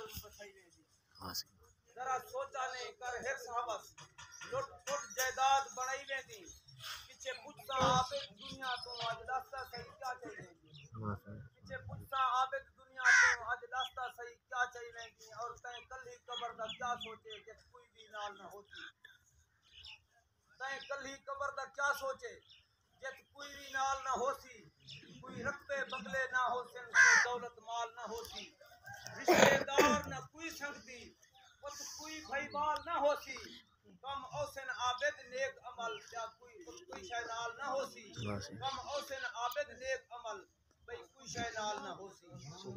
जरा सोचा नहीं कर हिर्स हवस लुट फुट जायदाद बनाई वेंदी पीछे पुछता आबिद दुनिया तो आज दस्ता सही क्या चाहिए पीछे पुछता आबिद दुनिया तो आज दस्ता सही क्या चाहिए और तय कल ही कब्र का क्या सोचे कि कोई भी नाल न होती तय कल ही कब्र का क्या सोचे जब कोई भी नाल न होती कोई रखते बगले ना होते दौलत माल न होती रिश्तेदार न कोई संगती पत कोई भाईबाल न होती कम औसन आबिद नेक अमल या कोई शय नाल न होती कम औसन आबिद नेक अमल भाई कोई शय नाल न होती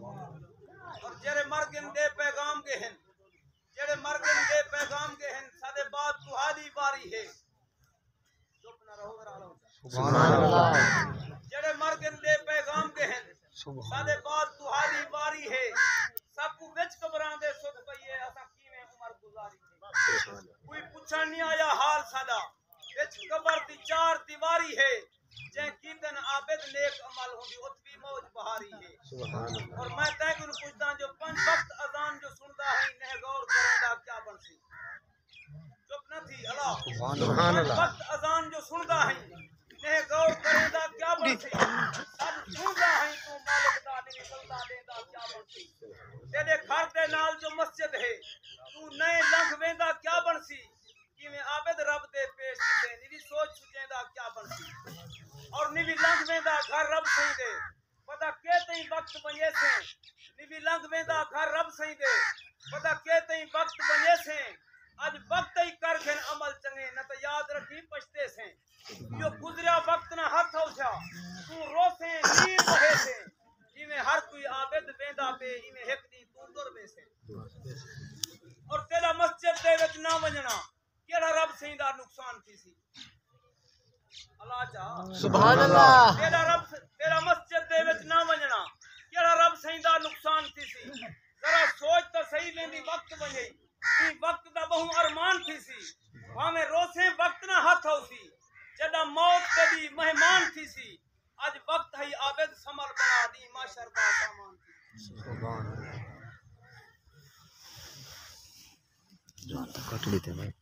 और जेरे मरगन दे पैगाम के हैं जेरे मरगन दे पैगाम के हैं सादे बात तुहारी बारी है चुप न रहो सुभान अल्लाह जेरे मरगन दे पैगाम के हैं सादे बात तुहारी बारी है सब को विच कबरां दे सुध पईए असा कीवें उमर गुजारी है कोई पूछण नहीं आया हाल सादा विच कबर दी चार दीवारी है जे कीतन आबिद नेक अमल होंदी उतवी मौज बहारी है सुभान अल्लाह और मैं तय को पूछदा जो पंज वक्त अजान जो सुनदा है ने गौर करेंदा क्या बनसी चुप न थी अल्लाह सुभान अल्लाह वक्त अजान जो सुनदा है ने गौर करेंदा क्या बनसी सब सुनदा है तो मालिक दा नहीं निकलदा देंदा क्या बनसी तेरे घर दे नाल जो मस्जिद है तू नए लंघ वेंदा क्या बनसी किवें आबिद रब दे पेश दे निवी सोच सुजेंदा क्या बनसी और निवी लंघ वेंदा घर रब सही दे पता के तई वक्त बने से निवी लंघ वेंदा घर रब सही दे पता के तई वक्त बने से आज वक्त ही कर घन अमल चंगे न तो याद रखी पछते से यो गुजरिया वक्त ना हाथ होसा तू रोसे नीर रहे से जिवें हर कोई आबिद वेंदा पे इवें एक दी तू तुर वे से और तेरा मस्जिद दे विच ना वणना केड़ा रब सही दा नुकसान थी सी अल्लाह जा सुभान अल्लाह तेरा मस्जिद दे विच ना वणना केड़ा रब सही दा नुकसान थी सी जरा सोच तो सही वेंदी वक्त वणे ई वक्त दा बहु अरमान थी सी भावे रोसे वक्त ना हाथ होसी जदा मौत कदी मेहमान थी सी आज वक्त है आबिद समर बना दी माशर बा सामान थी सुभान अल्लाह कट लेते भाई।